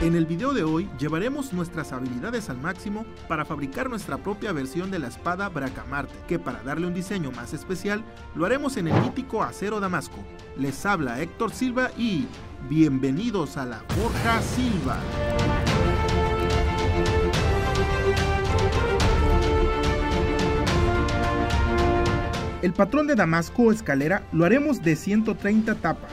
En el video de hoy llevaremos nuestras habilidades al máximo para fabricar nuestra propia versión de la espada Bracamarte, que para darle un diseño más especial lo haremos en el mítico acero Damasco. Les habla Héctor Silva y bienvenidos a la Forja Silva. El patrón de Damasco o escalera lo haremos de 130 tapas.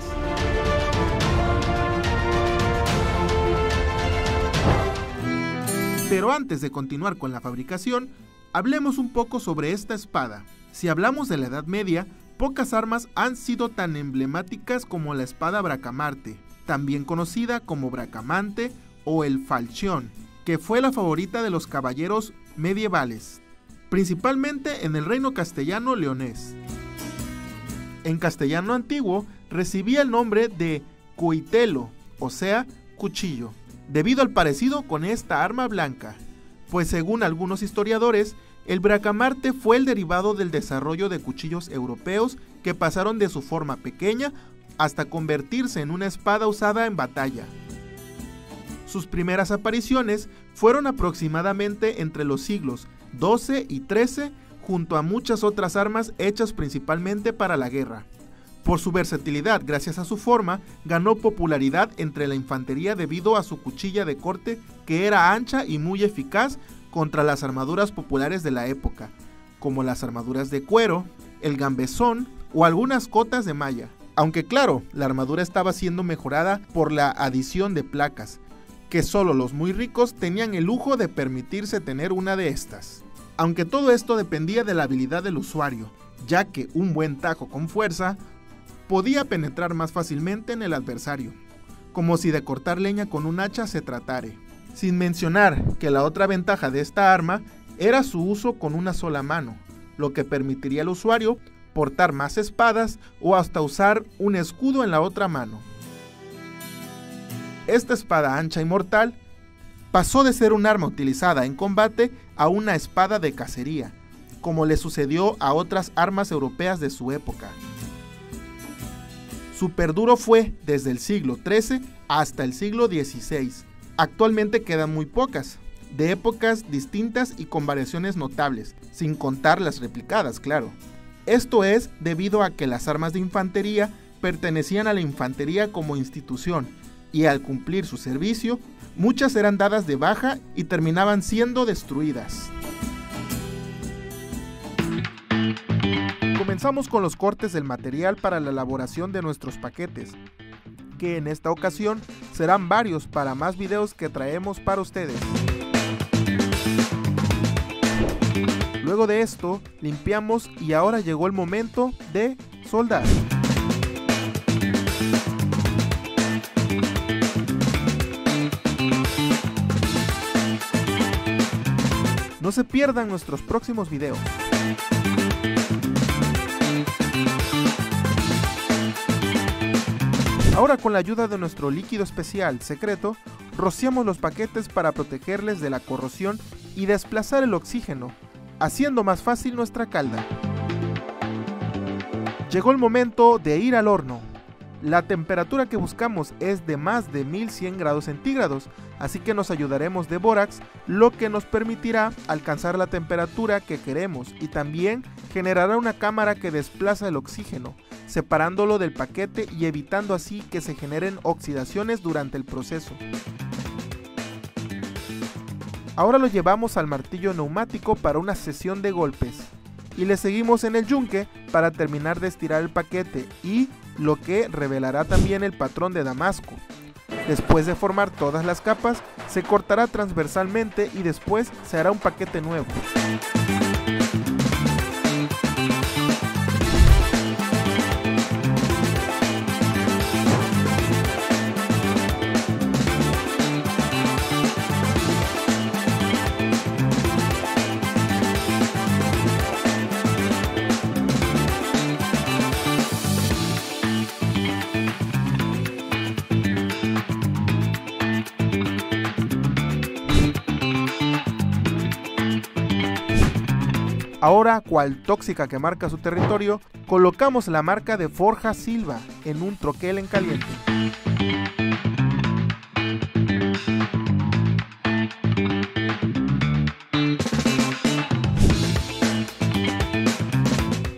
Pero antes de continuar con la fabricación, hablemos un poco sobre esta espada. Si hablamos de la Edad Media, pocas armas han sido tan emblemáticas como la espada Bracamarte, también conocida como Bracamante o el falchión, que fue la favorita de los caballeros medievales, principalmente en el reino castellano leonés. En castellano antiguo recibía el nombre de cuitelo, o sea, cuchillo, debido al parecido con esta arma blanca, pues según algunos historiadores, el Bracamarte fue el derivado del desarrollo de cuchillos europeos que pasaron de su forma pequeña hasta convertirse en una espada usada en batalla. Sus primeras apariciones fueron aproximadamente entre los siglos XII y XIII, junto a muchas otras armas hechas principalmente para la guerra. Por su versatilidad, gracias a su forma, ganó popularidad entre la infantería debido a su cuchilla de corte que era ancha y muy eficaz contra las armaduras populares de la época, como las armaduras de cuero, el gambesón o algunas cotas de malla. Aunque claro, la armadura estaba siendo mejorada por la adición de placas, que solo los muy ricos tenían el lujo de permitirse tener una de estas. Aunque todo esto dependía de la habilidad del usuario, ya que un buen tajo con fuerza podía penetrar más fácilmente en el adversario, como si de cortar leña con un hacha se tratare. Sin mencionar que la otra ventaja de esta arma era su uso con una sola mano, lo que permitiría al usuario portar más espadas o hasta usar un escudo en la otra mano. Esta espada ancha y mortal pasó de ser un arma utilizada en combate a una espada de cacería, como le sucedió a otras armas europeas de su época. Su perduro fue desde el siglo XIII hasta el siglo XVI. Actualmente quedan muy pocas, de épocas distintas y con variaciones notables, sin contar las replicadas, claro. Esto es debido a que las armas de infantería pertenecían a la infantería como institución, y al cumplir su servicio, muchas eran dadas de baja y terminaban siendo destruidas. Comenzamos con los cortes del material para la elaboración de nuestros paquetes, que en esta ocasión serán varios para más videos que traemos para ustedes. Luego de esto, limpiamos y ahora llegó el momento de soldar. No se pierdan nuestros próximos videos. Ahora, con la ayuda de nuestro líquido especial secreto, rociamos los paquetes para protegerles de la corrosión y desplazar el oxígeno, haciendo más fácil nuestra calda. Llegó el momento de ir al horno. La temperatura que buscamos es de más de 1100 grados centígrados, así que nos ayudaremos de bórax, lo que nos permitirá alcanzar la temperatura que queremos y también generará una cámara que desplaza el oxígeno, separándolo del paquete y evitando así que se generen oxidaciones durante el proceso. Ahora lo llevamos al martillo neumático para una sesión de golpes y le seguimos en el yunque para terminar de estirar el paquete y lo que revelará también el patrón de Damasco. Después de formar todas las capas, se cortará transversalmente y después se hará un paquete nuevo. Ahora, cual tóxica que marca su territorio, colocamos la marca de Forja Silva en un troquel en caliente.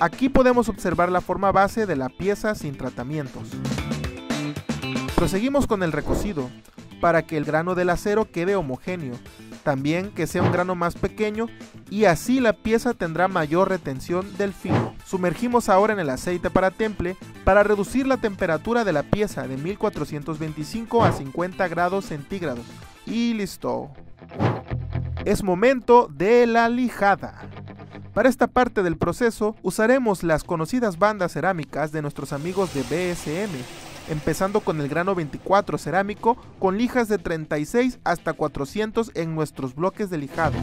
Aquí podemos observar la forma base de la pieza sin tratamientos. Proseguimos con el recocido, para que el grano del acero quede homogéneo, también que sea un grano más pequeño y así la pieza tendrá mayor retención del filo. Sumergimos ahora en el aceite para temple para reducir la temperatura de la pieza de 1425 a 50 grados centígrados. Y listo. Es momento de la lijada. Para esta parte del proceso usaremos las conocidas bandas cerámicas de nuestros amigos de BSM, empezando con el grano 24 cerámico con lijas de 36 hasta 400 en nuestros bloques de lijado.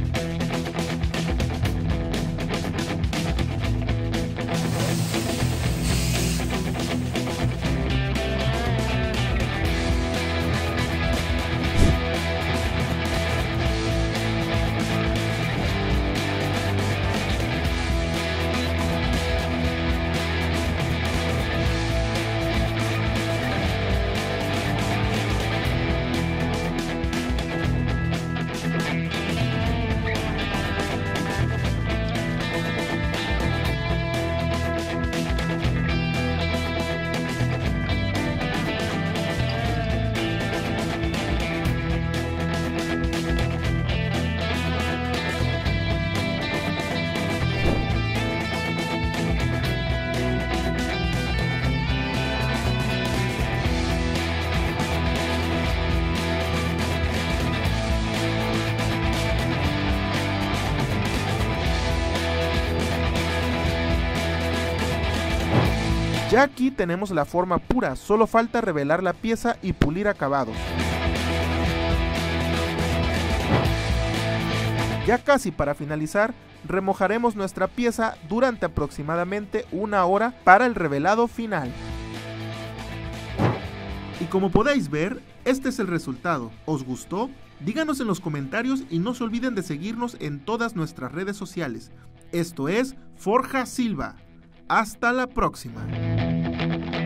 Ya aquí tenemos la forma pura, solo falta revelar la pieza y pulir acabados. Ya casi para finalizar, remojaremos nuestra pieza durante aproximadamente 1 hora para el revelado final. Y como podéis ver, este es el resultado. ¿Os gustó? Díganos en los comentarios y no se olviden de seguirnos en todas nuestras redes sociales. Esto es Forja Silva. Hasta la próxima.